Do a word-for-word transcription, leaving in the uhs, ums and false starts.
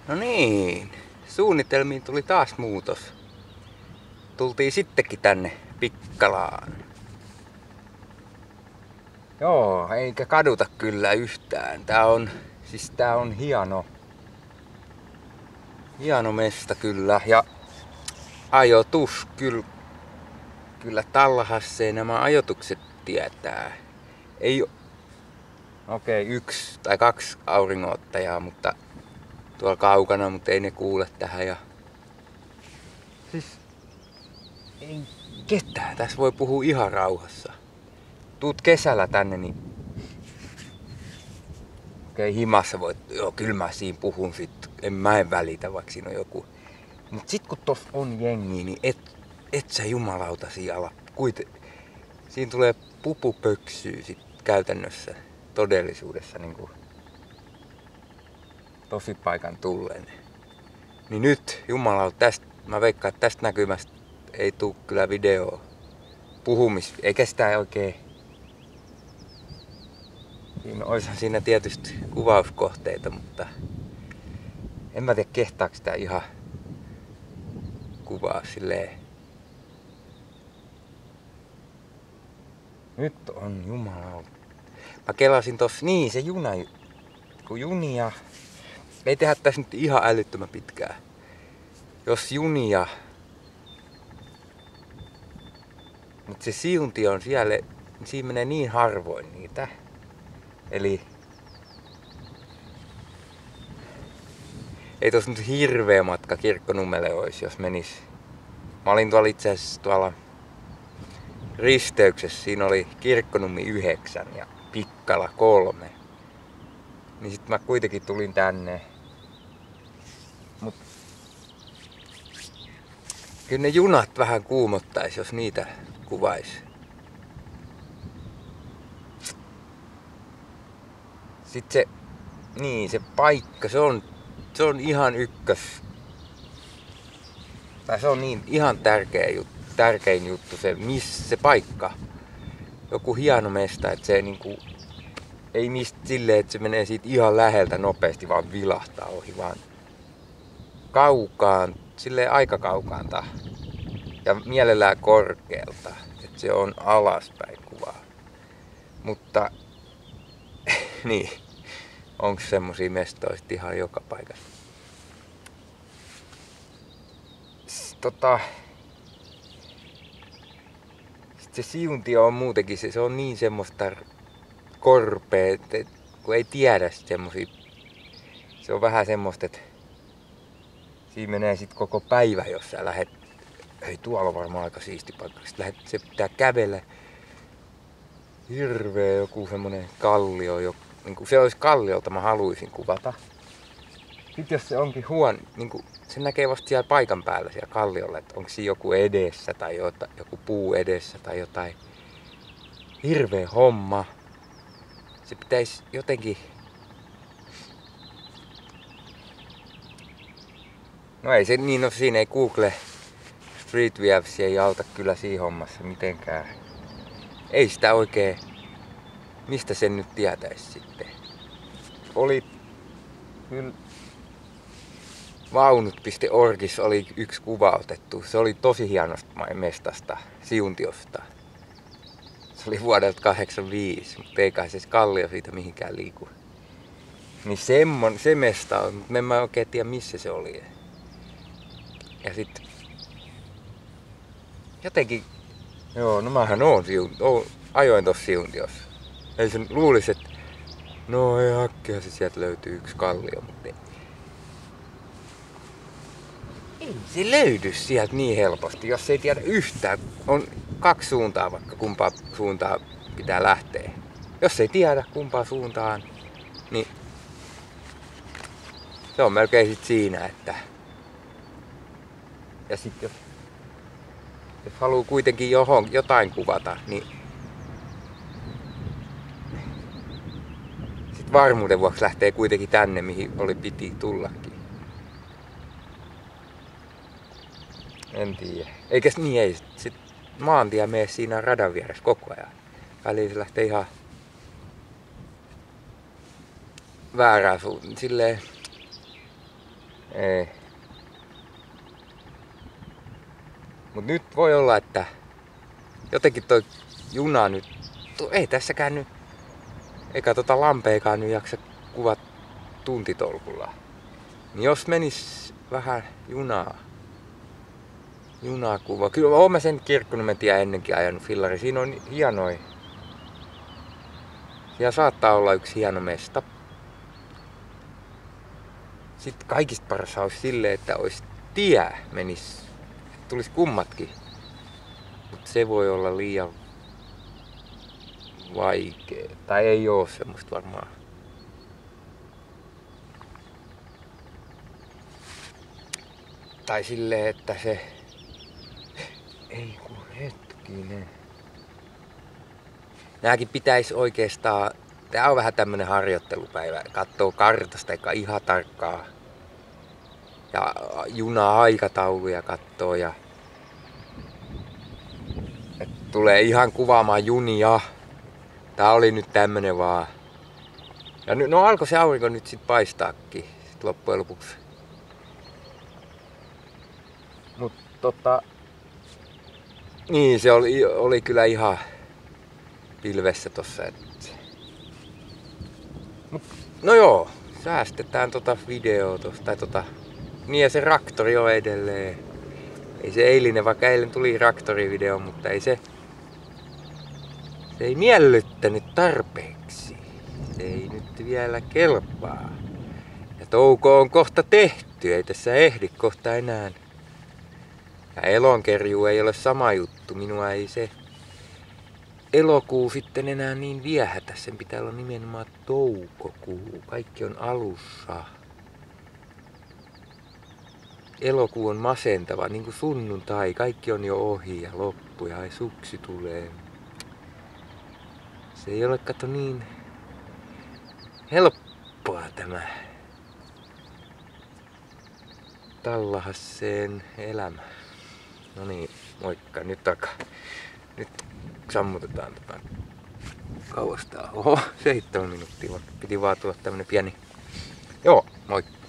No niin, suunnitelmiin tuli taas muutos. Tultiin sittenkin tänne Pikkalaan. Joo, eikä kaduta kyllä yhtään. Tää on, siis tää on hieno. Hieno mesta kyllä. Ja ajoitus kyllä, kyllä Tallahasseen nämä ajotukset tietää. Ei okei, okay, yksi tai kaksi auringonottajaa, mutta tuolla kaukana, mutta ei ne kuule tähän. Ja siis ei ketään. Tässä voi puhua ihan rauhassa. Tuut kesällä tänne, niin okei, okay, himassa voit, joo, kyllä mä siinä puhun sit, en mä en välitä, vaikka siinä on joku. Mut sit kun tossa on jengi, niin et, et sä jumalauta siinä ala. Kuit, siinä tulee pupupöksyä sit käytännössä, todellisuudessa niinku tosipaikan tulleen. Niin nyt, jumalauta, tästä, mä veikkaan, että tästä näkymästä ei tuu kyllä videoa puhumis, eikä sitä oikein. Siinä olisihan siinä tietysti kuvauskohteita, mutta en mä tiedä kehtaako sitä ihan kuvaa silleen. Nyt on jumalauta. Mä kelasin tossa, niin se juna, kun junia, ei tehdä tässä nyt ihan älyttömän pitkää. Jos junia, mutta se siunti on siellä, niin siinä menee niin harvoin niitä. Eli ei tossa nyt hirveä matka Kirkkonummelle olisi, jos menis. Mä olin tuolla itse asiassa tuolla risteyksessä, siinä oli Kirkkonummi yhdeksän ja Pikkala kolme. Niin sit mä kuitenkin tulin tänne. Mut kyllä ne junat vähän kuumottais, jos niitä kuvais. Sitten se, niin se paikka, se on, se on ihan ykkös. Tai se on niin ihan tärkeä juttu, tärkein juttu, se, missä se paikka. Joku hieno mesta, että se niinku, ei mistä silleen, että se menee siitä ihan läheltä nopeasti vaan vilahtaa ohi, vaan kaukaan, silleen aika kaukaanta. Ja mielellään korkealta, että se on alaspäin kuvaa. Mutta niin, onko semmosia mestoja ihan joka paikassa? Tota, sit se siuntio on muutenkin, se, se on niin semmoista korpea, että kun ei tiedä semmosia, se on vähän semmoista, että siinä menee sit koko päivä, jos sä lähet, hei tuolla on varmaan aika siisti paikka, sit lähet, se pitää kävellä, hirveä joku semmonen kallio, jo, niin kuin se olisi kalliolta, mä haluaisin kuvata. Sitten jos se onkin huono, niin kuin se näkee vasta siellä paikan päällä siellä kalliolla, että onko siinä joku edessä tai jota, joku puu edessä tai jotain. Hirveä homma. Se pitäisi jotenkin. No ei se niin, no siinä ei Google Street Views ei auta kyllä siinä hommassa mitenkään. Ei sitä oikein, mistä sen nyt tietäisi sitten. Oli kyllä vaunut piste orgissa oli yksi kuva otettu. Se oli tosi hienosta mestasta, siuntiosta. Se oli vuodelta kahdeksankymmentäviisi, mutta ei kai se kallio siitä mihinkään liiku. Niin semmon, se mesta on, mutta en mä oikein tiedä missä se oli. Ja sit jotenkin, joo, no mähän oon siunt, oon, ajoin tossa siuntiossa. Ei sen luulisi, että no ei hakkia se sieltä löytyy yksi kallio, mutta ei. Ei se löydy sieltä niin helposti, jos ei tiedä yhtään. On kaksi suuntaa vaikka kumpaa suuntaa pitää lähteä. Jos ei tiedä kumpaa suuntaan, niin se on melkein sit siinä, että ja sit jos, jos haluu kuitenkin johon, jotain kuvata, niin sit varmuuden vuoksi lähtee kuitenkin tänne, mihin oli piti tullakin. En tiedä. Eikä niin ei. Sit maantie mene siinä radan vieressä koko ajan. Väliin se lähtee ihan väärään suuntaan. Silleen Ei. Mut nyt voi olla, että jotenkin toi juna nyt, ei tässäkään nyt, eikä tota lampeekaan nyt jaksa kuvat tuntitolkulla. Niin jos menis vähän junaa, junaa kuva. Kyllä oon mä sen Kirkkonummen tien ennenkin ajanut fillari. Siinä on hienoi. Siellä saattaa olla yksi hieno mesta. Sitten kaikista paras olisi silleen, että olisi tie menis, että tulisi kummatkin. Mutta se voi olla liian vaikea. Tai ei oo semmoista varmaan. Tai silleen, että se... Ei kun hetkinen. Nääkin pitäisi oikeastaan... Tää on vähän tämmönen harjoittelupäivä. Kattoo kartasta eikä ihan tarkkaa. Ja juna-aikatauluja kattoo ja... Et tulee ihan kuvaamaan junia. Tää oli nyt tämmönen vaan. Ja no alkoi se aurinko nyt sit paistaakin. Sit loppujen lopuksi. Mut tota... Niin se oli, oli kyllä ihan pilvessä tossa. Et... Mut, no joo, säästetään tota videoa tosta. Tai tota... Niin ja se traktori on edelleen. Ei se eilinen, vaikka eilen tuli traktorivideo, mutta ei se... Se ei miellyttänyt tarpeeksi. Se ei nyt vielä kelpaa. Ja touko on kohta tehty, ei tässä ehdi kohta enää. Ja elonkerjuu ei ole sama juttu, minua ei se elokuu sitten enää niin viehätä. Sen pitää olla nimenomaan toukokuu. Kaikki on alussa. Elokuu on masentava, niin kuin sunnuntai. Kaikki on jo ohi ja loppu ja suksi tulee. Se ei ole kato niin helppoa tämä Tallahasseen elämä. No niin, moikka. Nyt takaa. Nyt sammutetaan tätä kauasta. Oho, seitsemän minuuttia. Piti vaan tulla tämmönen pieni... Joo, moikka.